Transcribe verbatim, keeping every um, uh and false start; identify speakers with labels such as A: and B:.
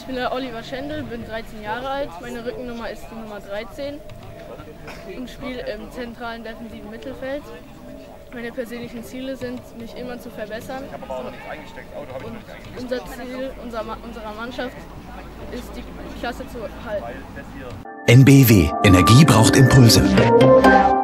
A: bin der Oliver Schendl, bin dreizehn Jahre alt. Meine Rückennummer ist die Nummer dreizehn und spiele im zentralen defensiven Mittelfeld. Meine persönlichen Ziele sind, mich immer zu verbessern. Und unser Ziel unserer, unserer Mannschaft ist, die Klasse zu halten.
B: N B W. Energie braucht Impulse.